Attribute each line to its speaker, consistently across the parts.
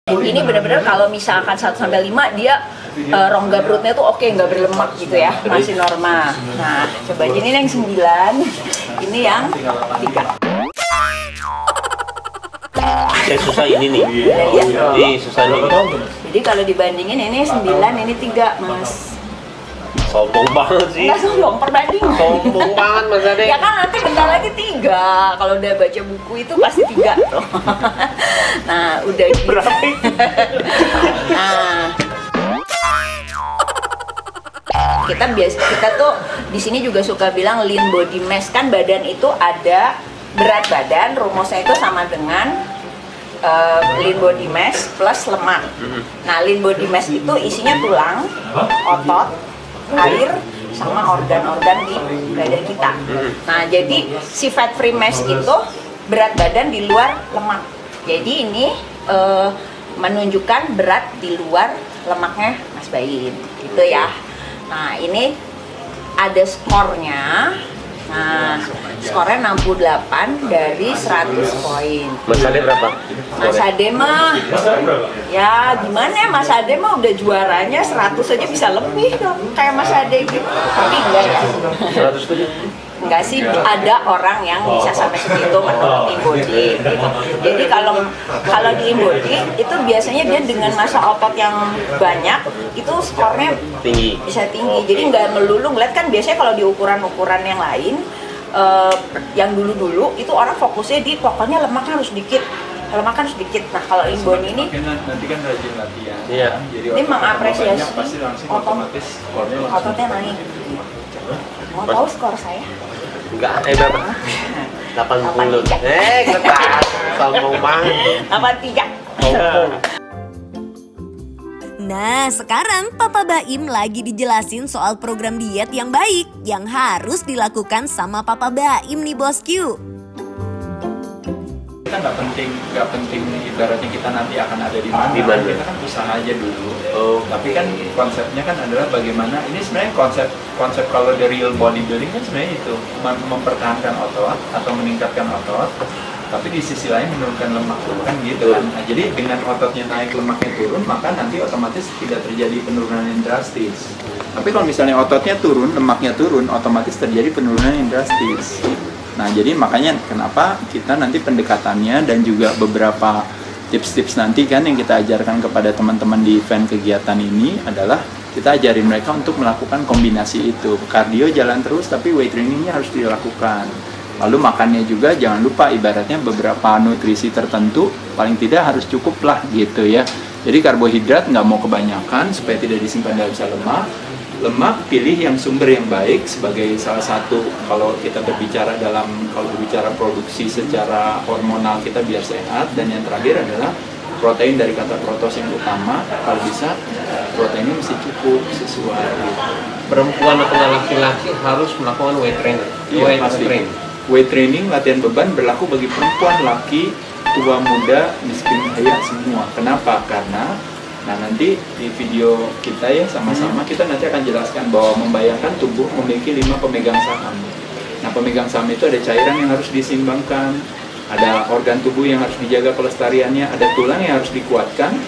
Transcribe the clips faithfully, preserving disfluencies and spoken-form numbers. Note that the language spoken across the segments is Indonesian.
Speaker 1: Ini benar-benar kalau misalkan satu sampai lima dia uh, rongga perutnya tuh oke, nggak berlemak gitu ya, masih normal. Nah, coba ini yang sembilan, ini yang tiga.
Speaker 2: Yang susah ini nih. Ini susah nih.
Speaker 1: Jadi kalau dibandingin ini sembilan, ini tiga, Mas.
Speaker 2: Sombong banget sih.
Speaker 1: Enggak sombong, perbanding.
Speaker 2: Sombong banget Mas Ade.
Speaker 1: Ya kan nanti bentar lagi tiga. Kalau udah baca buku itu pasti tiga tuh. Nah, udah gitu.
Speaker 2: Berarti.
Speaker 1: Nah, kita biasa kita tuh di sini juga suka bilang lean body mass, kan badan itu ada berat badan, rumusnya itu sama dengan uh, lean body mass plus lemak. Nah, lean body mass itu isinya tulang, otot, air, sama organ-organ di badan kita. Nah, jadi si fat free mass itu berat badan di luar lemak. Jadi ini uh, menunjukkan berat di luar lemaknya Mas Baim, gitu ya. Nah, ini ada skornya. Nah, skornya enam puluh delapan dari seratus poin.
Speaker 2: Mas Ade berapa?
Speaker 1: Mas Ade mah, ya gimana ya, Mas Ade mah udah juaranya seratus aja bisa lebih dong, kayak Mas Ade gitu. Tapi enggak ya.
Speaker 2: seratus tujuh.
Speaker 1: Enggak sih, ada orang yang bisa sampai segitu menurut InBody gitu. Jadi kalau kalau di InBody itu biasanya dia dengan massa otot yang banyak itu skornya
Speaker 2: Tinggi.
Speaker 1: bisa tinggi. Jadi nggak melulu ngeliat, kan biasanya kalau di ukuran-ukuran yang lain uh, yang dulu-dulu itu orang fokusnya di pokoknya lemaknya harus dikit, lemak harus sedikit. Nah, kalau InBody ini
Speaker 3: nanti kan rajin latihan.
Speaker 2: Iya.
Speaker 3: Jadi
Speaker 1: ini mengapresiasi
Speaker 3: pasti langsung
Speaker 1: otot,
Speaker 3: otomatis skornya langsung
Speaker 1: ototnya naik. Mau tahu skor saya?
Speaker 2: Enggak, eh berapa? delapan puluh. Eh, ketat. Sombong banget.
Speaker 1: delapan tiga.
Speaker 2: Sombong.
Speaker 4: Nah, sekarang Papa Baim lagi dijelasin soal program diet yang baik yang harus dilakukan sama Papa Baim nih bosku.
Speaker 3: Kita nggak penting, nggak penting ibaratnya kita nanti akan ada di mana.
Speaker 2: Di mana?
Speaker 3: Kita kan usaha aja dulu.
Speaker 2: Oh.
Speaker 3: Tapi kan konsepnya kan adalah bagaimana, ini sebenarnya konsep konsep kalau the real bodybuilding kan sebenarnya itu mem- mempertahankan otot atau meningkatkan otot, tapi di sisi lain menurunkan lemak kan gitu kan. Nah, jadi dengan ototnya naik, lemaknya turun, maka nanti otomatis tidak terjadi penurunan yang drastis. Tapi kalau misalnya ototnya turun, lemaknya turun, otomatis terjadi penurunan yang drastis. Nah, jadi makanya kenapa kita nanti pendekatannya dan juga beberapa tips-tips nanti kan yang kita ajarkan kepada teman-teman di event kegiatan ini adalah kita ajarin mereka untuk melakukan kombinasi itu. Kardio jalan terus, tapi weight trainingnya harus dilakukan. Lalu makannya juga jangan lupa, ibaratnya beberapa nutrisi tertentu paling tidak harus cukup lah gitu ya. Jadi karbohidrat nggak mau kebanyakan supaya tidak disimpan dalam sel lemak. Lemak pilih yang sumber yang baik sebagai salah satu, kalau kita berbicara dalam kalau berbicara produksi secara hormonal kita biar sehat. Dan yang terakhir adalah protein, dari kata protos yang utama, kalau bisa proteinnya mesti cukup sesuai gitu.
Speaker 2: Perempuan atau laki-laki harus melakukan weight training.
Speaker 3: Iya,
Speaker 2: weight
Speaker 3: pasti.
Speaker 2: training.
Speaker 3: Weight training, latihan beban berlaku bagi perempuan, laki, tua, muda, miskin, kaya, semua. Kenapa? Karena nah nanti di video kita ya sama-sama kita nanti akan jelaskan bahwa membayangkan tubuh memiliki lima pemegang saham. Nah, pemegang saham itu ada cairan yang harus diseimbangkan, ada organ tubuh yang harus dijaga pelestariannya, ada tulang yang harus dikuatkan,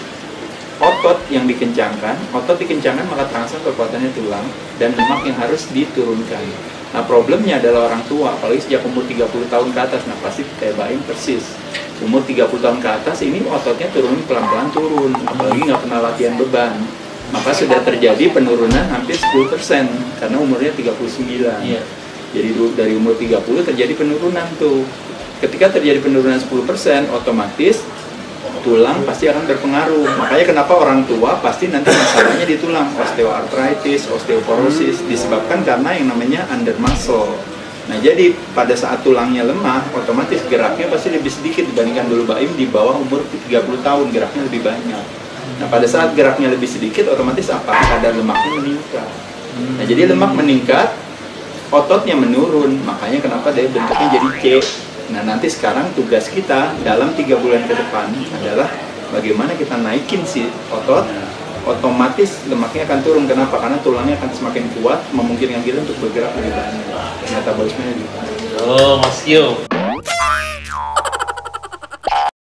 Speaker 3: otot yang dikencangkan, otot dikencangkan maka terangsang kekuatannya tulang, dan lemak yang harus diturunkan. Nah, problemnya adalah orang tua, apalagi sejak umur tiga puluh tahun ke atas, nah pasti kayak Baim persis. Umur tiga puluh tahun ke atas ini ototnya turun, pelan-pelan turun, apalagi nggak pernah latihan beban. Maka sudah terjadi penurunan hampir sepuluh persen karena umurnya tiga puluh sembilan.
Speaker 2: Iya.
Speaker 3: Jadi dari umur tiga puluh terjadi penurunan tuh. Ketika terjadi penurunan sepuluh persen, otomatis tulang pasti akan berpengaruh. Makanya kenapa orang tua pasti nanti masalahnya di tulang, osteoartritis, osteoporosis, disebabkan karena yang namanya under muscle. Nah, jadi pada saat tulangnya lemah, otomatis geraknya pasti lebih sedikit dibandingkan dulu Baim di bawah umur tiga puluh tahun, geraknya lebih banyak. Nah, pada saat geraknya lebih sedikit, otomatis apa? Kadar lemaknya meningkat. Nah, jadi lemak meningkat, ototnya menurun, makanya kenapa dia bentuknya jadi C. Nah, nanti sekarang tugas kita dalam tiga bulan ke depan adalah bagaimana kita naikin si otot, otomatis lemaknya akan turun. Kenapa? Karena tulangnya akan semakin kuat, memungkinkan kita untuk bergerak lebih banyak. Metabolismenya lebih banyak.
Speaker 2: Oh, Mas Kyo.